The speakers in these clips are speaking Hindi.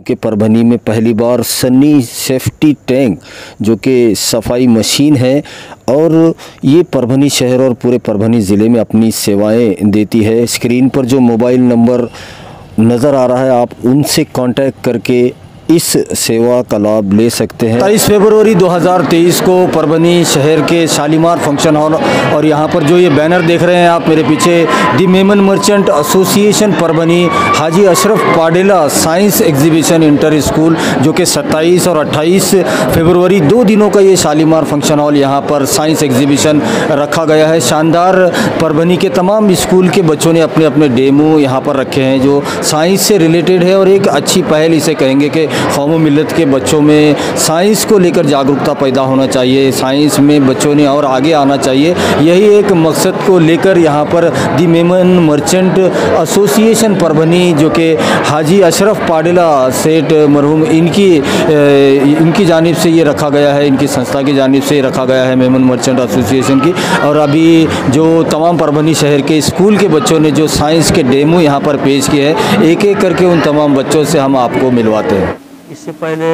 के परभनी में पहली बार सनी सेफ्टी टैंक जो कि सफाई मशीन है और ये परभनी शहर और पूरे परभनी ज़िले में अपनी सेवाएं देती है। स्क्रीन पर जो मोबाइल नंबर नज़र आ रहा है, आप उनसे कांटेक्ट करके इस सेवा का लाभ ले सकते हैं। 23 फरवरी 2023 को परभनी शहर के शालीमार फंक्शन हॉल और यहाँ पर जो ये बैनर देख रहे हैं आप मेरे पीछे, the Memon merchant association Parbhani Haji Ashraf Padela science exhibition inter school, जो कि 27 और 28 फरवरी 2 दिनों का ये शालीमार फंक्शन हॉल यहाँ पर साइंस एग्जीबिशन रखा गया है। शानदार परभनी के तमाम स्कूल के बच्चों ने अपने अपने डेमो यहाँ पर रखे हैं जो साइंस से रिलेटेड है और एक अच्छी पहल इसे कहेंगे कि कौम मिल्लत के बच्चों में साइंस को लेकर जागरूकता पैदा होना चाहिए, साइंस में बच्चों ने और आगे आना चाहिए। यही एक मकसद को लेकर यहाँ पर the Memon merchant association Parbhani जो कि हाजी अशरफ पाडेला सेठ मरहूम इनकी जानिब से ये रखा गया है, इनकी संस्था की जानिब से रखा गया है मेमन मर्चेंट एसोसिएशन की। और अभी जो तमाम परभनी शहर के स्कूल के बच्चों ने जो साइंस के डेमो यहाँ पर पेश किए हैं, एक एक करके उन तमाम बच्चों से हम आपको मिलवाते हैं। इससे पहले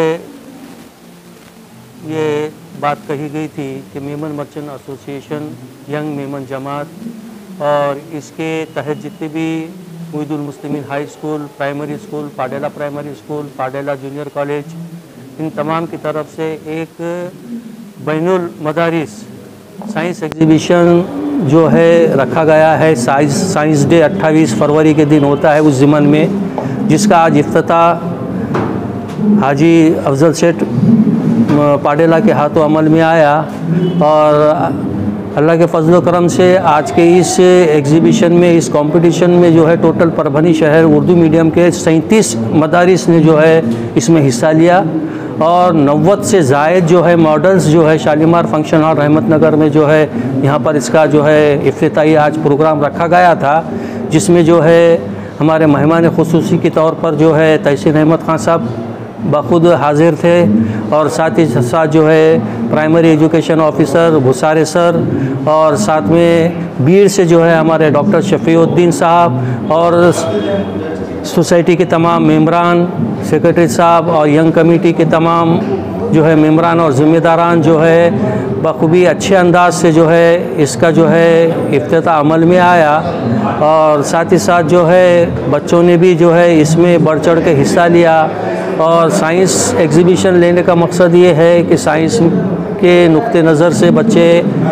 ये बात कही गई थी कि Memon merchant association young Memon Jamat और इसके तहत जितने भी Muidul Muslimeen high school, primary school, Padela primary school, Padela junior college, इन तमाम की तरफ से एक बैनुल मदारिस साइंस एग्जीबिशन जो है रखा गया है। साइंस डे 28 फरवरी के दिन होता है उस ज़िमन में, जिसका आज इफ्तिताह हाजी अफजल सेठ पाडेला के हाथों अमल में आया। और अल्लाह के फजल करम से आज के इस एग्ज़िबिशन में, इस कंपटीशन में जो है टोटल परभनी शहर उर्दू मीडियम के 37 मदारिस ने जो है इसमें हिस्सा लिया और 90 से ज़ायद जो है मॉडल्स जो है शालीमार फंक्शन हॉल रहमत नगर में जो है यहाँ पर इसका जो है इफ्तिताही आज प्रोग्राम रखा गया था, जिसमें जो है हमारे मेहमान खुसूसी के तौर पर जो है तहसीन अहमद खान साहब बखुद हाजिर थे और साथ ही साथ जो है primary education officer Bhusare sir और साथ में बीड़ से जो है हमारे डॉक्टर शफीउद्दीन साहब और सोसाइटी के तमाम मेंबरान, सेक्रेटरी साहब और यंग कमेटी के तमाम जो है मेंबरान और ज़िम्मेदारान जो है बखूबी अच्छे अंदाज से जो है इसका जो है इफ्तिताह अमल में आया। और साथ ही साथ जो है बच्चों ने भी जो है इसमें बढ़ चढ़ के हिस्सा लिया। और साइंस एग्ज़िबिशन लेने का मकसद ये है कि साइंस के नुक्ते नज़र से बच्चे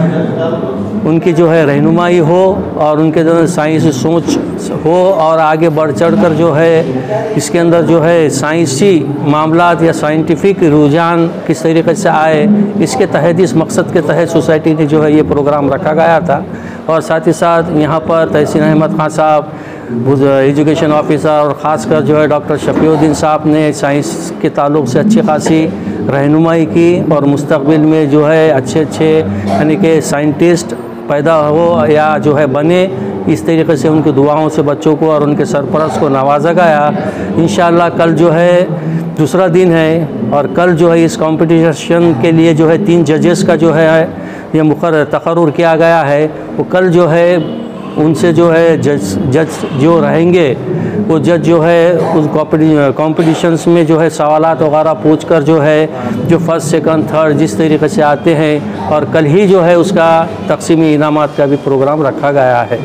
उनकी जो है रहनुमाई हो और उनके अंदर साइंस सोच हो और आगे बढ़ चढ़ कर जो है इसके अंदर जो है साइंसी मामलात या साइंटिफिक रुझान किस तरीके से आए, इसके तहत इस मकसद के तहत सोसाइटी ने जो है ये प्रोग्राम रखा गया था। और साथ ही साथ यहाँ पर तहसीन अहमद खान साहब एजुकेशन ऑफिसर और ख़ासकर जो है डॉक्टर शफीउद्दीन साहब ने साइंस के ताल्लुक़ से अच्छी खासी रहनुमाई की और मुस्तक़बिल में जो है अच्छे यानी कि साइंटिस्ट पैदा हो या जो है बने, इस तरीके से उनकी दुआओं से बच्चों को और उनके सरपरस्त को नवाजा गया। इंशाअल्लाह कल जो है दूसरा दिन है और कल जो है इस कंपटीशन के लिए जो है 3 जजेस का जो है ये तकर्रुर किया गया है। वो कल जो है उनसे जो है जज जो रहेंगे वो जज जो है उस कॉम्पिटिशन्स में जो है सवालात वगैरह पूछ कर जो है जो फर्स्ट सेकंड थर्ड जिस तरीके से आते हैं, और कल ही जो है उसका तकसीमी इनामात का भी प्रोग्राम रखा गया है।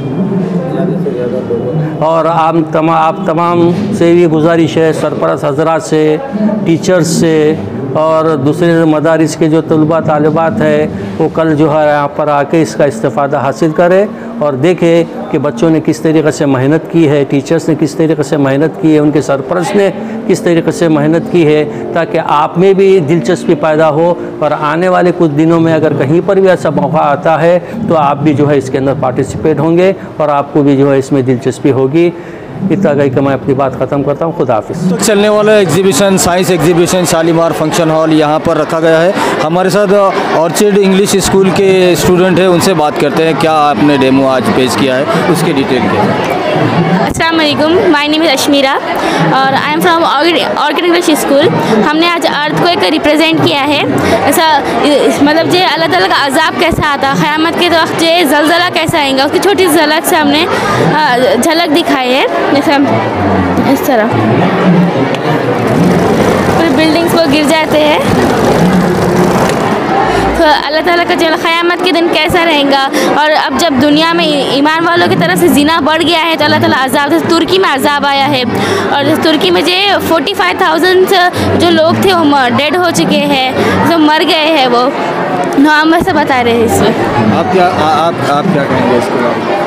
और आप तमाम से भी गुजारिश है, सरपरस्त हजरात से, टीचर्स से और दूसरे मदारिस के जो तलबा तालिबात है वो कल जो है यहाँ पर आके इसका इस्तेफ़ादा हासिल करें और देखें कि बच्चों ने किस तरीके से मेहनत की है, टीचर्स ने किस तरीके से मेहनत की है, उनके सरपरस्त ने किस तरीके से मेहनत की है, ताकि आप में भी दिलचस्पी पैदा हो और आने वाले कुछ दिनों में अगर कहीं पर भी ऐसा मौका आता है तो आप भी जो है इसके अंदर पार्टिसिपेट होंगे और आपको भी जो है इसमें दिलचस्पी होगी। इतना कही कि मैं अपनी बात ख़त्म करता हूँ। खुदा हाफिज़। तो चलने वाला exhibition science exhibition Shalimar function hall यहाँ पर रखा गया है। हमारे साथ ऑर्चिड इंग्लिश स्कूल के स्टूडेंट हैं, उनसे बात करते हैं क्या आपने डेमो आज पेश किया है उसके डिटेल के। अस्सलाम वालेकुम, माय नेम इज़ अशमीरा और I am from orchid English school. हमने आज अर्थ को एक रिप्रेजेंट किया है, ऐसा मतलब जो अल्लाह ताला का अजाब कैसा आता है, क़यामत के वक्त जो ज़लज़ला कैसा आएगा उसकी छोटी झलक से हमने झलक दिखाई है, जैसे इस तरह। बिल्डिंग्स वो गिर जाते हैं। तो अल्लाह ताला का जो क़यामत के दिन कैसा रहेगा, और अब जब दुनिया में ईमान वालों की तरफ से ज़िना बढ़ गया है तो अल्लाह ताला अज़ाब, जैसे तुर्की में अज़ाब आया है, और तुर्की में जो 45,000 जो लोग थे वो डेड हो चुके हैं, जो मर गए हैं वो। हम ऐसा बता रहे हैं इसमें। आप क्या कहेंगे इसके बारे में?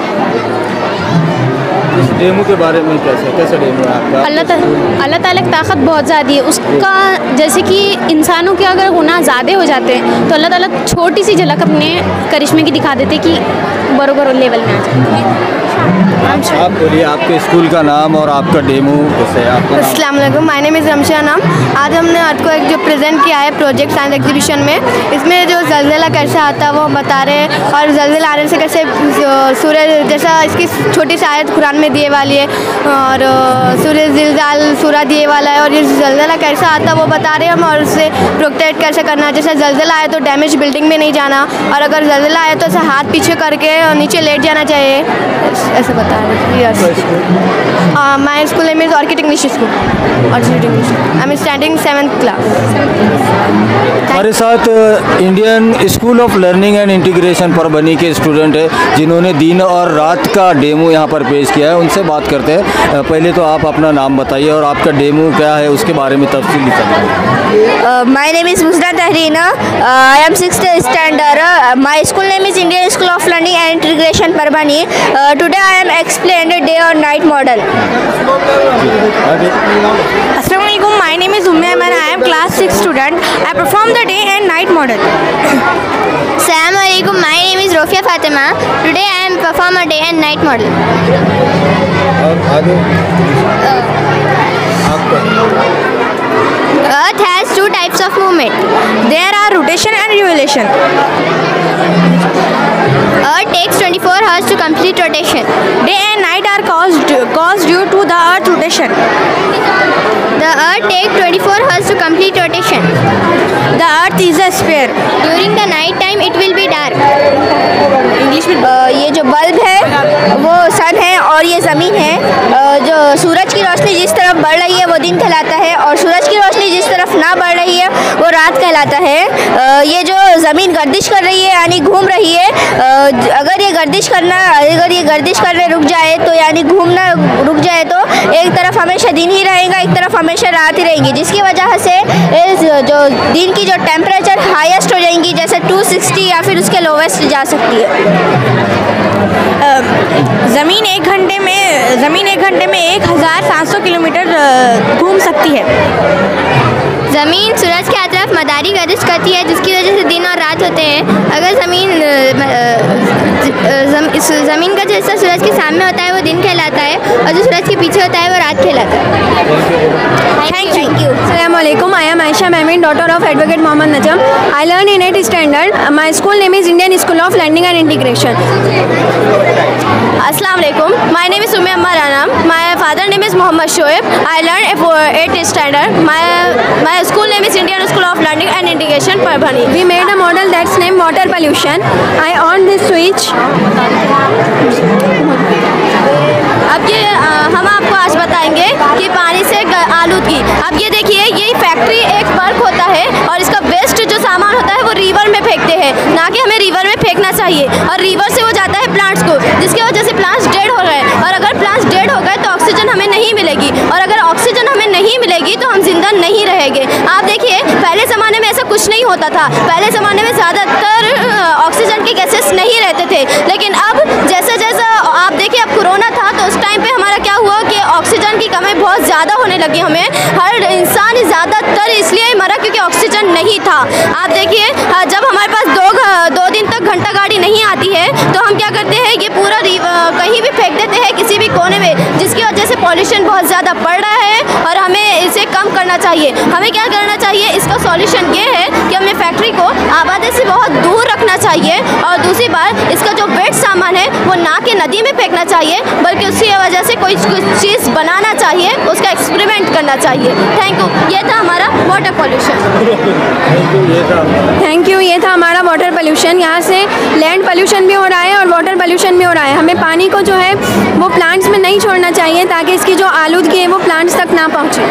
इस डेमो के बारे में कैसे डेमो है आपका? अल्लाह ताला की ताकत बहुत ज़्यादा है उसका। जैसे कि इंसानों के अगर गुनाह ज़्यादा हो जाते हैं तो अल्लाह ताला छोटी सी झलक अपने करिश्मे की दिखा देते कि बरोबर लेवल में आ जाते हैं। आप बोलिए आपके स्कूल का नाम और आपका डेमो कैसे है? आपका अस्सलाम वालेकुम, माय नेम इज़ रमशा नाम। आज हमने अर्थ को एक जो प्रेजेंट किया है प्रोजेक्ट साइंस एग्जीबिशन में, इसमें जो ज़लज़ला कैसे आता है वो बता रहे हैं, और ज़लज़ला आने से कैसे सूरज, जैसा इसकी छोटी सी आयत कुरान में दिए वाली है, और सूरज ज़िलज़ाल सूरा दिए वाला है, और ये ज़लज़ला कैसा आता है वो बता रहे हैं हम, और उससे प्रोटेक्ट कैसे करना है। जैसे ज़लज़ला आए तो डैमेज बिल्डिंग में नहीं जाना, और अगर ज़लज़ला आए तो ऐसे हाथ पीछे करके नीचे लेट जाना चाहिए, ऐसे बता रहे हैं। Yes, my school name is orchid English school, orchid English. I am standing 7th class. हमारे साथ Indian school of learning and integration Parbhani के स्टूडेंट है जिन्होंने दिन और रात का डेमो यहाँ पर पेश किया है। उनसे बात करते हैं। पहले तो आप अपना नाम बताइए और आपका डेमो क्या है उसके बारे में तफसीली बताइए। My name is Musda Tahrina, I am 6th standard, my school name is Indian school of learning and integration Parbhani. Today I am explain day और नाइट मॉडल। अस्सलाम वालेकुम, my name is Umme Aman, I am class 6 student, I perform the day and night model. अस्सलाम वालेकुम, my name is Rofiya Fatima, today I am perform a day and night model. Earth has 2 types of movement. There are rotation and revolution. Earth takes 24 hours to complete rotation. Day and night are caused due to the Earth rotation. The Earth takes 24 hours to complete rotation. The Earth is a sphere. During the night time it will be dark. English में ये जो बल्ब है वो सन है और ये ज़मीन है। जो सूरज की रोशनी जिस तरफ बढ़ रही है वो दिन कहलाता है, और सूरज की रोशनी जिस तरफ ना बढ़ रही है वो रात कहलाता है। ये जो ज़मीन गर्दिश कर रही है यानी घूम रही है, अगर ये गर्दिश करने रुक जाए तो यानी घूमना रुक जाए तो एक तरफ हमेशा दिन ही रहेगा, एक तरफ हमेशा रात ही रहेगी, जिसकी वजह से इस जो दिन की जो टेम्परेचर हाईएस्ट हो जाएंगी, जैसे 260 या फिर उसके लोवेस्ट जा सकती है। ज़मीन एक घंटे में 1700 किलोमीटर घूम सकती है। ज़मीन सूरज के अतरफ मदारी गर्दिश करती है, जिसकी वजह से दिन और रात होते हैं। अगर ज़मीन का जैसा सूरज के सामने होता है वो दिन कहलाता है, और जो सूरज के पीछे होता है वो रात कहलाता है। Thank you. अस्सलाम वालेकुम, I am Ayesha Mamin, daughter of advocate Mohammad Najam. I learn in 8th standard. My school name is Indian school of learning and integration. अस्सलाम वालेकुम, my name is Umme Amma Ranam, my father name is Mohammad Shoaib. I learn 8th standard. My school name is Indian school of learning and integration Parbhani. We made a model that's name water pollution. I on this switch. अब ये हम आपको आज बताएंगे कि पानी से आलूदगी। अब ये देखिए, ये फैक्ट्री एक वर्क होता है और इसका वेस्ट जो सामान होता है वो रिवर में फेंकते हैं, ना कि हमें रिवर में फेंकना चाहिए। और रिवर से वो जाता है प्लांट्स को, जिसकी वजह से प्लांट्स डेड हो गए, और अगर प्लांट्स डेड हो गए तो ऑक्सीजन हमें नहीं मिलेगी, और अगर ऑक्सीजन हमें नहीं मिलेगी तो हम जिंदा नहीं रहेंगे। आप देखिए, पहले ज़माने में ऐसा कुछ नहीं होता था। पहले ज़माने में ज़्यादातर ऑक्सीजन के गैसेस नहीं रहते थे, लेकिन अब जैसा आप देखिए, अब कोरोना था तो उस टाइम पे हमारा क्या हुआ कि ऑक्सीजन की कमी बहुत ज़्यादा होने लगी। हमें हर इंसान ज़्यादातर इसलिए मरा क्योंकि ऑक्सीजन नहीं था। आप देखिए, जब हमारे पास 2 दिन तक घंटा गाड़ी नहीं आती है तो हम क्या करते हैं, ये पूरा कहीं भी फेंक देते हैं किसी भी कोने में, जिसकी वजह से पॉल्यूशन बहुत ज़्यादा बढ़ रहा है, और हमें इसे कम करना चाहिए। हमें क्या करना चाहिए, इसका सॉल्यूशन ये है कि हमें फैक्ट्री को आबादी से बहुत दूर रखना चाहिए, और दूसरी बात, इसका जो वेस्ट सामान है वो ना कि नदी में फेंकना चाहिए, बल्कि उसकी वजह से कोई चीज़ बनाना चाहिए, उसका एक्सपेरिमेंट करना चाहिए। Thank you. ये था हमारा वाटर पोल्यूशन। Thank you. ये था हमारा वाटर पोल्यूशन। यहाँ से लैंड पोल्यूशन भी हो रहा है और वाटर पोल्यूशन भी हो रहा है। हमें पानी को जो है वो प्लांट्स में नहीं नहीं छोड़ना चाहिए ताकि इसकी जो आलूदगी है वो प्लांट्स तक ना पहुँचे।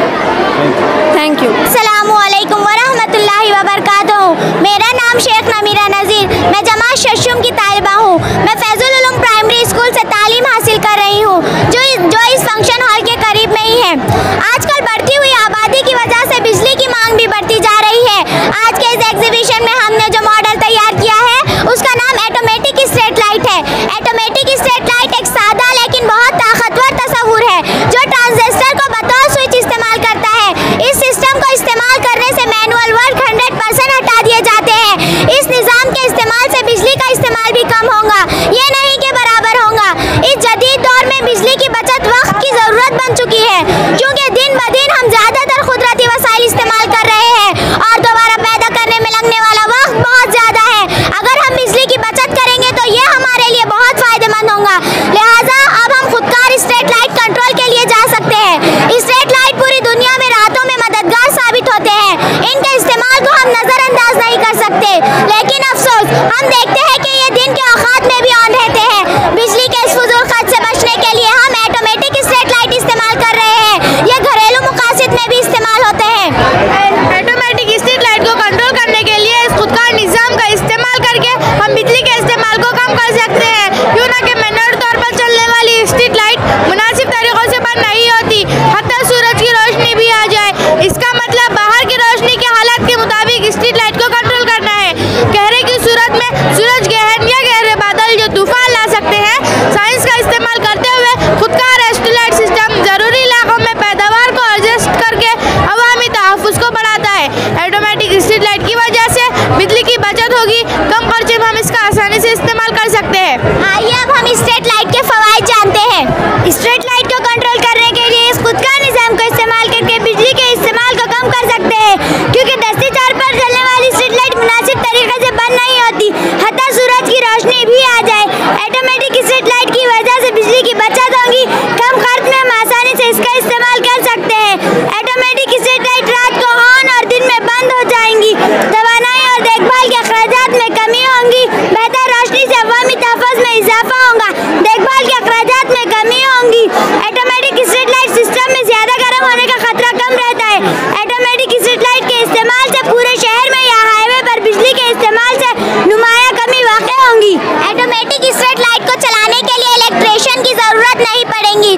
Thank you. अस्सलामुअलैकुम वरहमतुल्लाहि वबरकातुहू। मेरा नाम शेख नमीरा नज़ीर, मैं जमात शशुम की तालिबा हूँ। मैं फैजुल उलूम प्राइमरी स्कूल से तालीम हासिल कर रही हूँ जो इस फंक्शन हॉल के करीब में ही है। आजकल बढ़ती हुई आबादी की वजह से बिजली की मांग भी बढ़ती जा रही है। आज के इस एग्जीबिशन में हमने जो मॉडल तैयार किया है उसका नाम ऑटोमेटिक स्ट्रीट लाइट है। ऑटोमेटिक स्ट्रीट लाइट एक सादा लेकिन बहुत ताकतवर तस्वुर है जो ट्रांजिस्टर को बतौर स्विच इस्तेमाल करता है। इस सिस्टम को इस्तेमाल करने से मैनुअल वर्क 100% हटा दिए जाते हैं। इस निज़ाम के इस्तेमाल से बिजली का इस्तेमाल भी कम होगा, ये नहीं के बराबर होगा। इस जदीद दौर में बिजली की बचत वक्त की ज़रूरत बन चुकी है क्योंकि दिन ब दिन हम ज़्यादातर कुदरती वसाइल इस्तेमाल कर रहे हैं और दोबारा पैदा करने में लगने वाला वक्त बहुत ज़्यादा है। अगर हम बिजली की बचत करेंगे तो ये हमारे लिए बहुत फ़ायदेमंद होगा। लिहाजा अब हम खुदकार स्ट्रीट लाइट कंट्रोल के लिए जा सकते हैं। स्ट्रीट लाइट पूरी दुनिया में रातों में मददगार साबित होते हैं। इनके इस्तेमाल को हम नज़रअंदाज नहीं कर सकते, लेकिन अफसोस हम देखते हैं कि ये दिन के औकात में भी ऑन रहते हैं। बिजली के इस फजूल खर्च से बचने के लिए हम ऑटोमेटिक स्ट्रीट लाइट इस्तेमाल कर रहे हैं। ये घरेलू मकासद में भी इस्तेमाल होते हैं। ऑटोमेटिक स्ट्रीट लाइट को कंट्रोल करने के लिए इस खुदकार निज़ाम का इस्तेमाल करके हम बिजली के इस्तेमाल को कम कर सकते हैं। क्यों ना कि मैनुअल तौर पर चलने वाली स्ट्रीट लाइट मुनासिब तरीक़ों से बंद नहीं होती, हत्ता सूरज की रोशनी भी आ जाए। इसका मतलब बाहर की रोशनी के हालात के मुताबिक स्ट्रीट लाइट को कंट्रोल करना है। कहरे की सूरत में सूरज गहन या गहरे बादल जो तूफान ला सकते हैं, साइंस का इस्तेमाल करते हुए खुदकार स्ट्रीट लाइट सिस्टम ज़रूरी इलाकों में पैदावार को एडजस्ट करके अवामी तहफ़्फ़ुज़ को बढ़ाता है। ऑटोमेटिक स्ट्रीट लाइट की वजह से बिजली की बचत होगी, कम खर्चे में हम इसका आसानी से इस्तेमाल कर सकते हैं। आइए अब हम स्ट्रीट लाइट के फ़वाइद जानते हैं। स्ट्रीट लाइट को कंट्रोल करने के लिए इस खुदकार निज़ाम को इस्तेमाल करके बिजली के इस्तेमाल को कम कर सकते हैं क्योंकि दस्ती तौर पर चलने वाली स्ट्रीट लाइट मुनासिब तरीके से बंद नहीं होती, हत्ता सूरज की रोशनी भी आ जाए। ऑटोमेटिक स्ट्रीट लाइट की वजह से बिजली की बचत होगी, कम खर्च में हम आसानी से इसका इस्तेमाल कर सकते हैं। ऑटोमेटिक स्ट्रीट लाइट रात को ऑन और दिन में बंद हो जाएंगी, तवानाई और देखभाल के अखराजात में कमी होगी, बेहतर रोशनी से अवामी तहफ़्फ़ुज़ में इजाफा होगा, देखभाल के अखराजात में कमी होगी। ऑटोमेटिक स्ट्रीट लाइट सिस्टम में ज़्यादा गर्म होने का खतरा कम रहता है। ऑटोमेटिक स्ट्रीट लाइट के इस्तेमाल से पूरे शहर में या हाईवे पर बिजली के इस्तेमाल से नुमाया कमी वाक़ होगी। ऑटोमेटिक स्ट्रीट लाइट को चलाने के लिए इलेक्ट्रिशियन की ज़रूरत नहीं पड़ेगी।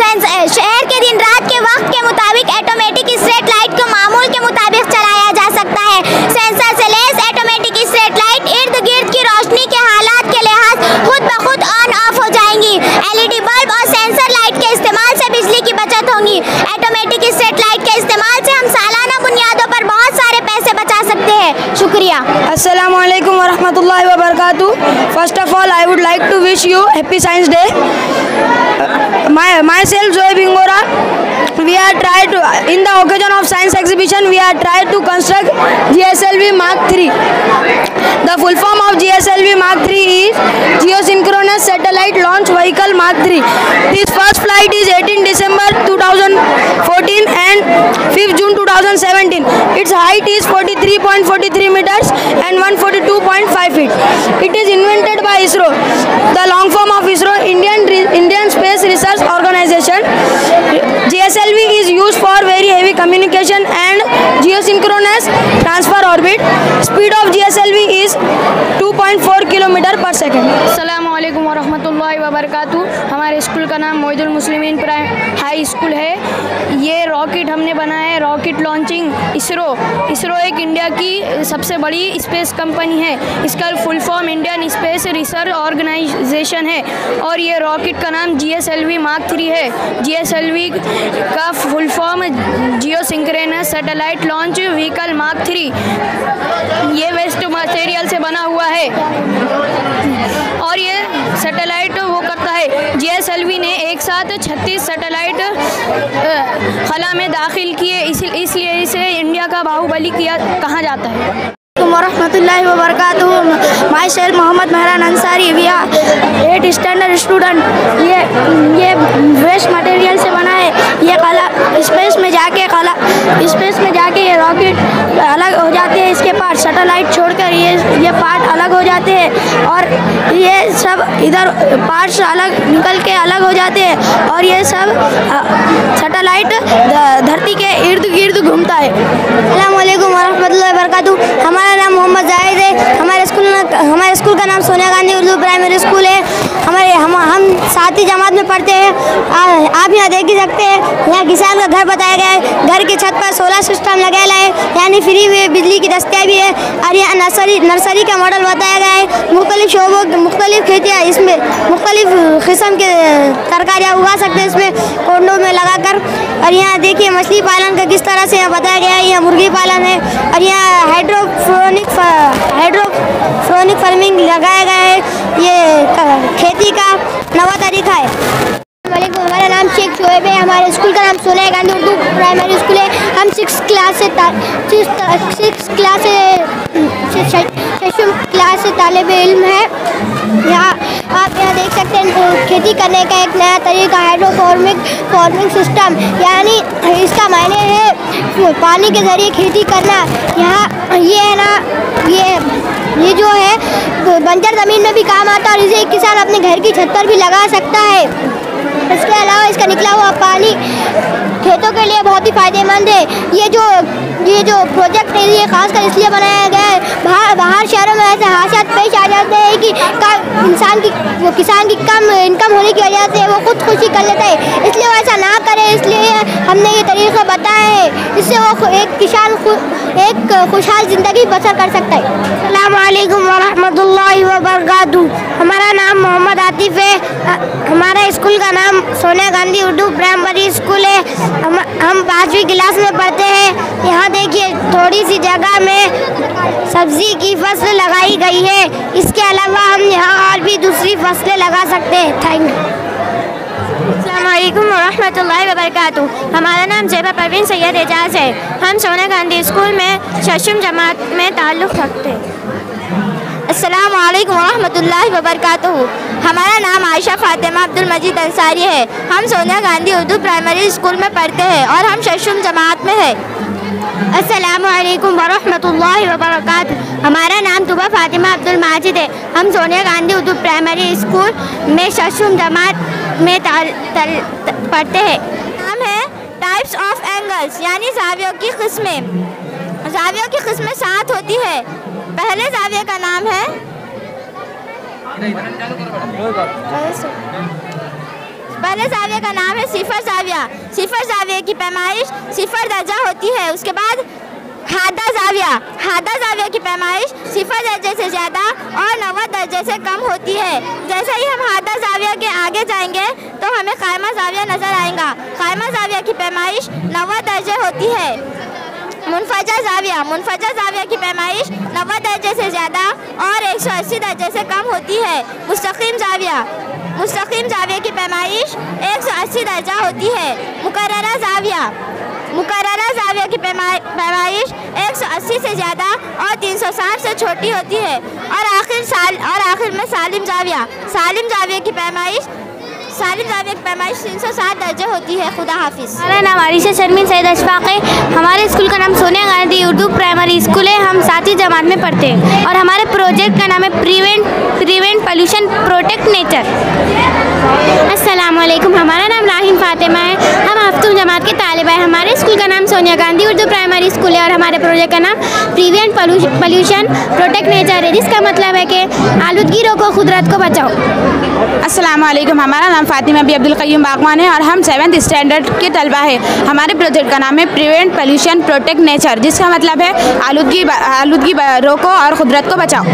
शहर के दिन रात के वक्त के मुताबिक ऑटोमेटिक स्ट्रीट लाइट को मामूल के मुताबिक चलाया जा सकता है। सेंसर से लैस ऑटोमेटिक स्ट्रीट लाइट इर्द गिर्द की रोशनी के हालात के लिहाज खुद ब खुद ऑन ऑफ हो जाएंगी। LED बल्ब और सेंसर लाइट के इस्तेमाल से बिजली की बचत होगी। ऑटोमेटिक स्ट्रीट लाइट के इस्तेमाल से हम सालाना बुनियादों पर बहुत सारे पैसे बचा सकते हैं। शुक्रिया। अस्सलामु अलैकुम वरहमतुल्लाहि वबरकातुहू। First of all, I would like to wish you Happy Science Day. Myself Zoe Bingora. We are tried to, in the occasion of science exhibition, we are tried to construct GSLV Mark III. The full form of GSLV Mark III is Geosynchronous Satellite Launch Vehicle Mark III. This first flight is 18 December 2014 and 5th June 2017. Its height is 43.43 meters and 142.5 feet. It is invented by ISRO. The long form of ISRO, Indian Space Research Organization. GSLV is used for very heavy communication and geosynchronous transfer orbit. Speed of GSLV is 2.4 km per second. अस्सलामु अलैकुम वरहमतुल्लाहि वबरकातुहू। हमारे स्कूल का नाम मोइदुल मुस्लिमीन हाई स्कूल है। ये रॉकेट हमने बनाया है, रॉकेट लॉन्चिंग इसरो एक इंडिया की सबसे बड़ी स्पेस कंपनी है। इसका full form Indian space research organisation है और ये रॉकेट का नाम GSLV Mark III है। GSLV का full form geo synchronous satellite launch vehicle Mark III। ये वेस्ट मटेरियल से बना हुआ है और ये सैटेलाइट वो करता है। GSLV ने एक साथ 36 सैटेलाइट खला में दाखिल किए, इसलिए इसे इंडिया का बाहुबली कहा जाता है। वरहमतुल्लाहि वबरकातुहू। Myself Mohammad Mehran Ansari, we are 8th standard student. ये वेस्ट मटेरियल से बना है। ये स्पेस में जाके ये रॉकेट अलग हो जाते हैं, इसके पास सैटेलाइट छोड़कर ये पार्ट अलग हो जाते हैं और ये सब इधर पार्ट्स अलग निकल के अलग हो जाते हैं और ये सब सैटेलाइट धरती के इर्द गिर्द घूमता है। अस्सलाम वालेकुम वरहमतुल्लाहि वबरकातुहू। हमारा नाम मोहम्मद जाहिद है। हमारे स्कूल का नाम सोनिया गांधी उर्दू प्राइमरी स्कूल है। हम 7वीं जमात में पढ़ते हैं। आप यहाँ देख ही सकते हैं, यहाँ किसान का घर बताया गया है। घर की छत पर सोलर सिस्टम लगाया है, यानी फ्री में बिजली की दस्तियाबी है। और यहाँ नर्सरी का मॉडल बताया गया है। मुख्तलिफ शोबों मुख्तलिफ खेतियाँ, इसमें मुख्तलिफ किस्म के तरकारियाँ उगा सकते हैं इसमें कोंडों में लगाकर। और यहाँ देखिए मछली पालन का किस तरह से यहाँ बताया गया है। यहाँ मुर्गी पालन है और यहाँ हाइड्रोपोनिक फार्मिंग लगाया गया है। ये खेती का नवा तरीका है। हमारा नाम शेख शोएब है। हमारे स्कूल का नाम सोनिया गांधी उर्दू प्राइमरी स्कूल है। हम 6th क्लास से तालिब इल्म है। आप यहाँ देख सकते हैं खेती करने का एक नया तरीका हाइड्रोफार्मिंग सिस्टम, यानी इसका मायने है पानी के ज़रिए खेती करना। यहाँ ये है ना, ये जो है बंजर ज़मीन में भी काम आता है और इसे एक किसान अपने घर की छत पर भी लगा सकता है। इसके अलावा इसका निकला हुआ पानी खेतों के लिए बहुत ही फ़ायदेमंद है। ये जो प्रोजेक्ट है ये खासकर इसलिए बनाया गया है। बाहर शहरों में ऐसे हादसात पेश आ जाते हैं कि किसान की कम इनकम होने की वजह से वो खुदकुशी कर लेता है, इसलिए वो ऐसा ना करे। इसलिए हमने ये तरीका बताया है, इससे वो एक किसान एक खुशहाल ज़िंदगी बसर कर सकता है। अस्सलाम वालेकुम वरहमतुल्लाहि वबरकातुहू। हमारा नाम मोहम्मद आतिफ है। हमारा स्कूल का नाम सोनिया गांधी उर्दू प्राइमरी स्कूल है। हम 5वीं क्लास में पढ़ते हैं। यहाँ देखिए थोड़ी सी जगह में सब्जी की फसल लगाई गई है। इसके अलावा हम यहाँ और भी दूसरी फसलें लगा सकते हैं। Thank you. अस्सलाम वालेकुम वरहमतुल्लाहि वबरकातुहू। हमारा नाम ज़ेबा परवीन सैयद एजाज है। हम सोनिया गांधी स्कूल में 6वीं जमात में ताल्लुक़ रखते हैं। अस्सलाम वालेकुम वरहमतुल्लाहि वबरकातुहू। हमारा नाम आयशा फातिमा अब्दुल मजीद अंसारी है। हम सोनिया गांधी उर्दू प्राइमरी स्कूल में पढ़ते हैं और हम 6वीं जमात में है। अस्सलाम वालेकुम वरहमतुल्लाहि वबरकातुहू। हमारा नाम तुबा फातिमा अब्दुल माजिद है। हम सोनिया गांधी उर्दू प्राइमरी स्कूल में 6वीं जमात में पढ़ते हैं। नाम है टाइप्स ऑफ एंगल्स, यानी जावियों की किस्में। जावियों की किस्में 7 होती है। पहले जाविये का नाम है सिफर जाविया। सिफर जाविये की पैमाइश 0 दर्जा होती है। उसके बाद हादा जाविया की पैमाइश 0 दर्जे से ज़्यादा और 90 दर्जे से कम होती है। जैसे ही हम हादा जाविया के आगे जाएंगे तो हमें कायमा जाविया नज़र आएगा। कायमा जाविया की पैमाइश 90 दर्जे होती है। मुनफजा जाविया की पैमाइश 90 दर्जे से ज़्यादा और 180 दर्जे से कम होती है। मुस्तकीम जाविया की पैमाइश 180 दर्जा होती है। मुकर्ररा जाविया की पैमाइश 180 से ज़्यादा और 360 से छोटी होती है। और आखिर में सालिम जाविया की पैमाइश 360 दर्जे होती है। खुदा हाफिज़। हमारा नाम आरिशा शर्मीन सैयद अशफाक है। हमारे स्कूल का नाम सोनिया गांधी उर्दू प्राइमरी स्कूल है। हम 7वीं जमात में पढ़ते हैं और हमारे प्रोजेक्ट का नाम है प्रिवेंट पोल्यूशन प्रोटेक्ट नेचर। अस्सलाम वालेकुम। हमारा नाम राहिम फातिमा है। हम 8वीं जमात के तालिब हैं। हमारे स्कूल का नाम सोनिया गांधी उर्दू प्राइमरी स्कूल है और हमारे प्रोजेक्ट का नाम प्रिवेंट पोल्यूशन प्रोटेक्ट नेचर है, जिसका मतलब है कि आलूदगी रोको, कुदरत को बचाओ। अस्सलाम वालेकुम। हमारा नाम फातिमा बी अब्दुल क़य्यूम बागवान है और हम 7th स्टैंडर्ड के तलबा है। हमारे प्रोजेक्ट का नाम है प्रिवेंट पोल्यूशन प्रोटेक्ट नेचर, जिसका मतलब है आलूदगी रोको और कुदरत को बचाओ।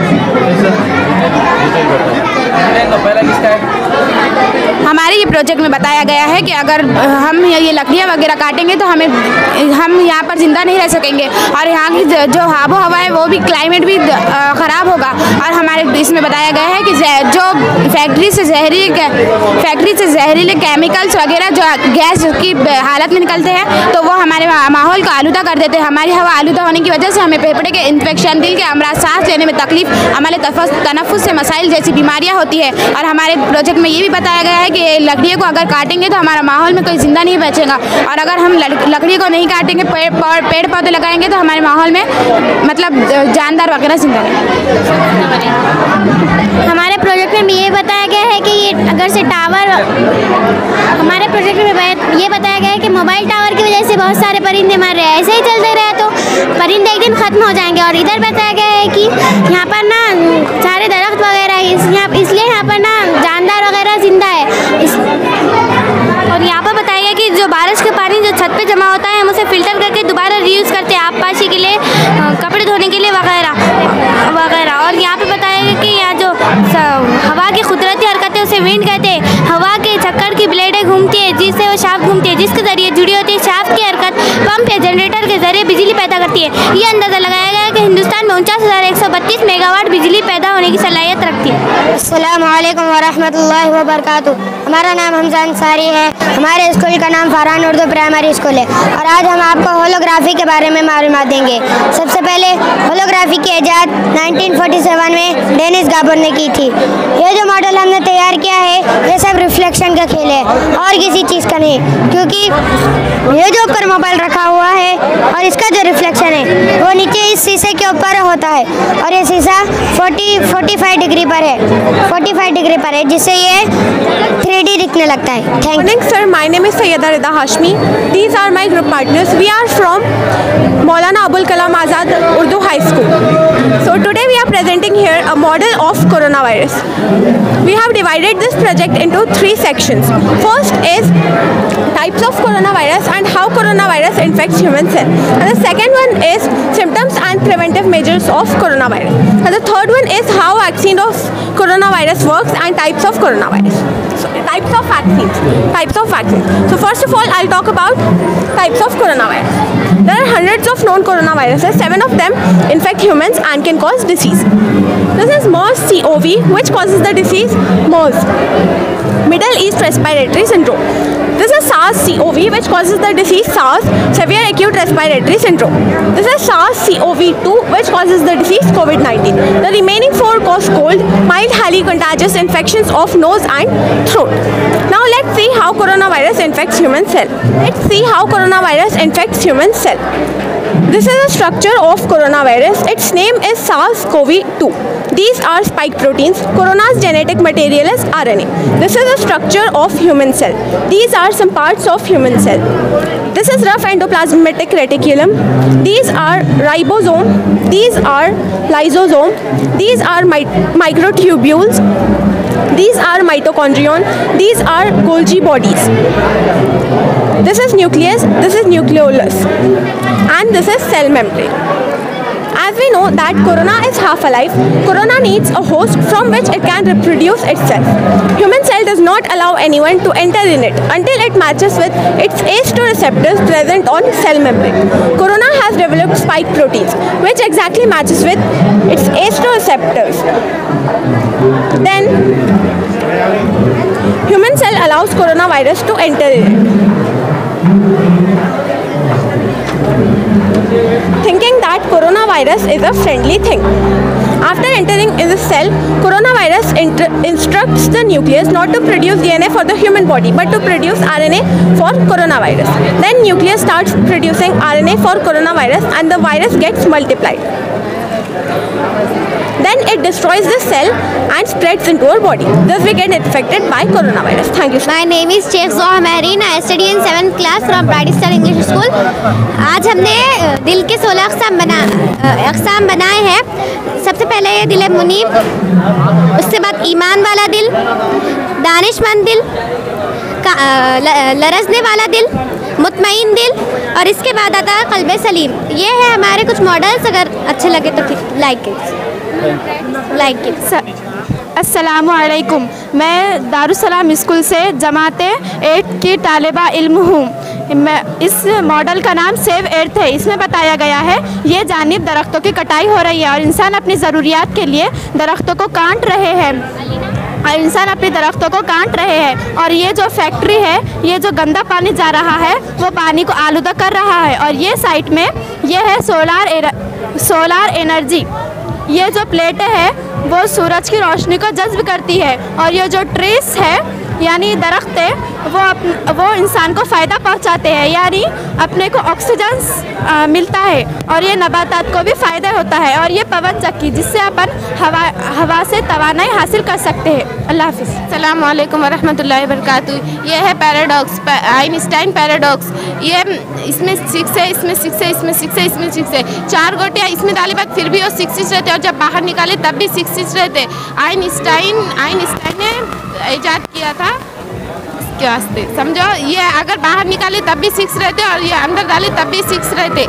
हमारे ये प्रोजेक्ट में बताया गया है कि अगर हम ये लकड़ियाँ वगैरह काटेंगे तो हम यहाँ पर ज़िंदा नहीं रह सकेंगे और यहाँ की जो आबो हवा है वो भी क्लाइमेट भी ख़राब होगा। और हमारे इसमें बताया गया है कि जो फैक्ट्री से जहरीले केमिकल्स वगैरह जो गैस की हालत में निकलते हैं तो वो हमारे माहौल को आलूदा कर देते हैं। हमारी हवा आलूदा होने की वजह से हमें फेफड़े के इन्फेक्शन, दिल के अमराज, सांस लेने में तकलीफ, हमारे तनफ्फुस से मसाइल जैसी बीमारियाँ होती है। और हमारे प्रोजेक्ट में ये भी बताया गया है कि लकड़ी को अगर काटेंगे तो हमारा माहौल में कोई ज़िंदा नहीं बचेगा, और अगर हम लकड़ी को नहीं काटेंगे, पेड़ पौधे लगाएंगे तो हमारे माहौल में मतलब जानदार वगैरह ज़िंदा रहेंगे। हमारे प्रोजेक्ट में ये बताया गया है कि ये अगर से टावर, हमारे प्रोजेक्ट में ये बताया गया है कि मोबाइल टावर की वजह से बहुत सारे परिंदे मर रहे हैं। ऐसे ही चलते रहे तो परिंदे एक दिन ख़त्म हो जाएंगे। और इधर बताया गया है कि यहाँ पर ना सारे दरख्त वगैरह इसलिए यहाँ पर ना जानदार वगैरह ज़िंदा है। और यहाँ पर बताया गया कि जो बारिश का पानी जो छत पे जमा होता है, हम उसे फ़िल्टर करके दोबारा रीयूज़ करते हैं, आबपाशी के लिए, कपड़े धोने के लिए वगैरह वगैरह। और यहाँ पे बताया गया कि यहाँ जो हवा की कुदरती हरकत है उसे विंड कहते हैं। हवा के चक्कर की ब्लेडें घूमती है जिससे वो शाफ्ट घूमती है, जिसके ज़रिए जुड़ी होती है। शाफ्ट की हरकत पंप या जनरेटर के ज़रिए बिजली पैदा करती है। ये अंदाज़ा लगाया गया है कि हिंदुस्तान में 49,132 मेगावाट बिजली पैदा होने की सलाहियत रखती है। अस्सलामु अलैकुम वरहमतुल्लाहि वबरकातुहू। हमारा नाम हमजा अंसारी है। हमारे स्कूल का नाम फरहान उर्दू प्राइमरी स्कूल है और आज हम आपको होलोग्राफी के बारे में मालूमात देंगे। सबसे पहले होलोग्राफी की इजाद 1947 में डेनिस गाबोर ने की थी। ये जो मॉडल हमने तैयार किया है ये सब रिफ्लेक्शन का खेल है और किसी चीज़ का नहीं, क्योंकि ये जो ऊपर मोबाइल रखा हुआ है और इसका जो रिफ्लेक्शन है वो नीचे इस शीशे के ऊपर होता है और ये शीशा 45 डिग्री पर है, 45 डिग्री पर है, जिससे ये 3D दिखने लगता है। Thank you sir, my name is Saiyada Rida Hashmi. These are my group partners. We are from Maulana Abul Kalam Azad Urdu high school. So today we are presenting here a model of coronavirus. We have divided this project into 3 sections. First is types of coronavirus and how coronavirus infects human cell. And the second one is symptoms and preventive measures of coronavirus. And the third one is how vaccine of coronavirus works and types of coronavirus. So, types of vaccines. So first of all, I'll talk about types of coronavirus. There are hundreds of known coronaviruses. 7 of them infect humans and can cause disease. This is MERS-CoV, which causes the disease MERS, Middle East Respiratory Syndrome. This is SARS-CoV, which causes the disease SARS, Severe Acute Respiratory Syndrome. This is SARS-CoV-2, which causes the disease COVID-19. The remaining 4 cause cold, mild, highly contagious infections of nose and throat. Now let's see how coronavirus infects human cell. Let's see how coronavirus infects human cell. This is the structure of coronavirus. Its name is SARS-CoV-2. These are spike proteins. Corona's genetic material is RNA. This is the structure of human cell. These are some parts of human cell. This is rough endoplasmic reticulum. These are ribosome. These are lysosome. These are microtubules. These are mitochondrion. These are Golgi bodies. This is nucleus. This is nucleolus. And this is cell membrane. As we know that corona is half alive, corona needs a host from which it can reproduce itself. Human cell does not allow anyone to enter in it until it matches with its ACE2 receptors present on cell membrane. Corona has developed spike proteins which exactly matches with its ACE2 receptors. Then human cell allows coronavirus to enter in it. Thinking that coronavirus is a friendly thing. After entering in the cell, coronavirus instructs the nucleus not to produce DNA for the human body but to produce RNA for coronavirus. Then nucleus starts producing RNA for coronavirus and the virus gets multiplied. Then it destroys the cell and spreads into our body. Thus we get infected by coronavirus. Thank you. My name is Sheikh Zoha Mehreen. I study in 7th class from Bright Star English School. आज हमने दिल के 16 अक़साम बनाए हैं। सबसे पहले ये दिल मुनीब, उसके बाद ईमान वाला दिल, दानिशमंद दिल, लरजने वाला दिल, मुतमईन दिल और इसके बाद आता है क़ल्बे सलीम। ये है हमारे कुछ मॉडल्स। अगर अच्छे लगे तो लाइक इट। अस्सलामु अलैकुम। मैं दारुस्सलाम स्कूल से जमात 8 की तालिबा इल्म हूँ। मैं इस मॉडल का नाम सेव एर्थ है। इसमें बताया गया है ये जानिब दरख्तों की कटाई हो रही है और इंसान अपनी ज़रूरियात के लिए दरख्तों को काट रहे हैं और ये जो फैक्ट्री है, ये जो गंदा पानी जा रहा है वो पानी को आलूदा कर रहा है। और ये साइट में ये है सोलार एनर्जी। ये जो प्लेटें है वो सूरज की रोशनी को जज्ब करती है और ये जो ट्रेस है यानी दरख्त है वो इंसान को फ़ायदा पहुंचाते हैं, यानी अपने को ऑक्सीजन मिलता है और ये नबातात को भी फ़ायदा होता है। और ये पवन चक्की जिससे अपन हवा से तवानाई हासिल कर सकते हैं। अल्लाह हाफ़िज़। अस्सलाम वालेकुम वरहमतुल्लाहि वबरकातुहू। ये है पैराडॉक्स, आइंस्टाइन पैराडॉक्स। ये इसमें 6 है, इसमें 6 है, इसमें 6 है, इसमें 6 है। 4 गोटियाँ इसमें डाली बात फिर भी वो 6 रहते, और जब बाहर निकाले तब भी 6 रहते। आइंस्टाइन ने इजाद किया था इसके वास्ते, समझो। ये अगर बाहर निकाले तब भी 6 रहते और ये अंदर डाले तब भी 6 रहते।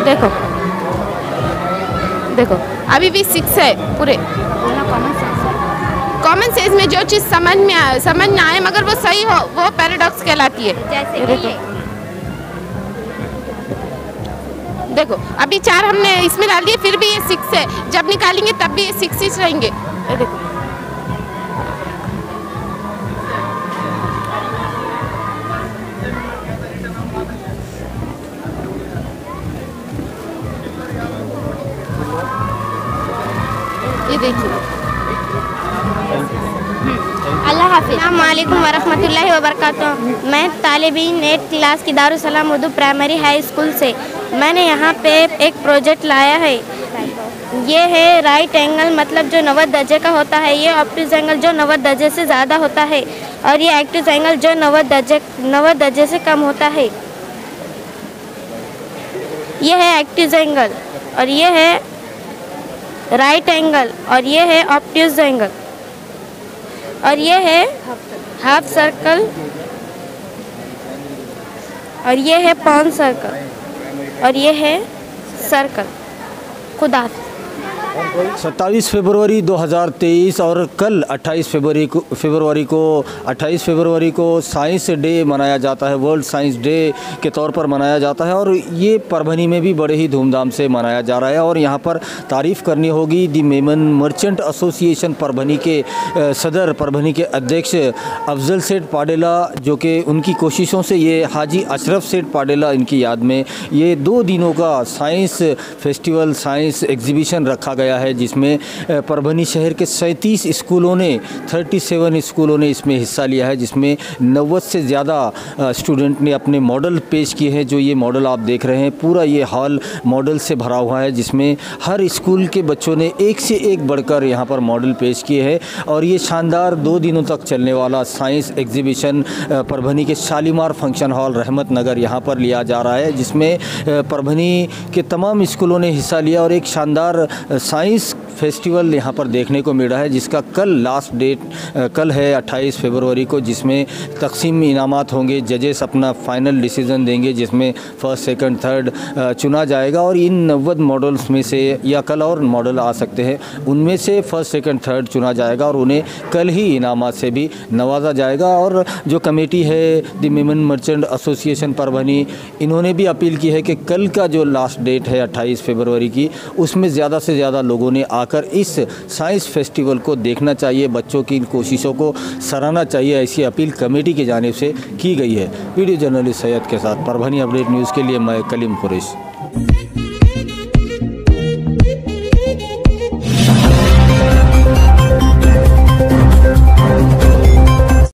देखो अभी भी 6 है पूरे। कॉमन सेंस में जो चीज़ समझ ना आए मगर वो सही हो, वो पैराडॉक्स कहलाती है। देखो अभी 4 हमने इसमें डाल दिए फिर भी ये 6 है, जब निकालेंगे तब भी ये 6 रहेंगे। देखो ये देखिए। अल्लाह हाफ़िज़। अस्सलामुअलैकुम वरहमतुल्लाहि वबरकातुहू। मैं तालिबीन 8th क्लास की Darussalam Urdu primary high school से। मैंने यहाँ पे एक प्रोजेक्ट लाया है। ये है राइट एंगल, मतलब जो 90 दर्जे का होता है। ये ऑब्टूज़ एंगल जो 90 दर्जे से ज़्यादा होता है, और ये एक्टूज़ एंगल जो 90 दर्जे से कम होता है। ये है एक्टूज़ एंगल, और ये है राइट एंगल, और ये है ऑब्टूज़ एंगल, और ये है हाफ सर्कल, और ये है पॉन सर्कल, और ये है सर्कल। खुदा 27 फरवरी 2023 और कल 28 फरवरी को साइंस डे मनाया जाता है, वर्ल्ड साइंस डे के तौर पर मनाया जाता है। और ये परभनी में भी बड़े ही धूमधाम से मनाया जा रहा है। और यहाँ पर तारीफ़ करनी होगी the Memon merchant association Parbhani के सदर, परभनी के अध्यक्ष अफजल सेठ पाडेला, जो कि उनकी कोशिशों से ये हाजी अशरफ सेठ पाडेला इनकी याद में ये 2 दिनों का साइंस फेस्टिवल, साइंस एग्जीबिशन रखा गया है, जिसमें परभनी शहर के 37 स्कूलों ने 37 स्कूलों ने इसमें हिस्सा लिया है, जिसमें 90 से ज़्यादा स्टूडेंट ने अपने मॉडल पेश किए हैं। जो ये मॉडल आप देख रहे हैं, पूरा ये हॉल मॉडल से भरा हुआ है, जिसमें हर स्कूल के बच्चों ने एक से एक बढ़कर यहाँ पर मॉडल पेश किए हैं। और ये शानदार 2 दिनों तक चलने वाला साइंस एग्जीबिशन परभनी के शालीमार फंक्शन हॉल रहमत नगर यहाँ पर लिया जा रहा है, जिसमें परभनी के तमाम स्कूलों ने हिस्सा लिया। और एक शानदार साइंस फेस्टिवल यहाँ पर देखने को मिल रहा है, जिसका कल लास्ट डेट कल है 28 फरवरी को, जिसमें तकसीम इनामात होंगे। जजेस अपना फाइनल डिसीज़न देंगे, जिसमें फर्स्ट, सेकंड, थर्ड चुना जाएगा। और इन 90 मॉडल्स में से, या कल और मॉडल आ सकते हैं, उनमें से फर्स्ट, सेकंड, थर्ड चुना जाएगा और उन्हें कल ही इनामात से भी नवाजा जाएगा। और जो कमेटी है the Memon merchant association Parbhani, इन्होंने भी अपील की है कि कल का जो लास्ट डेट है 28 फरवरी की, उसमें ज़्यादा से ज़्यादा लोगों ने आकर इस साइंस फेस्टिवल को देखना चाहिए, बच्चों की इन कोशिशों को सराहना चाहिए। ऐसी अपील कमेटी की जानिब से की गई है। वीडियो जर्नलिस्ट सैयद के साथ परभनी अपडेट न्यूज़ के लिए मैं कलीम कुरैश।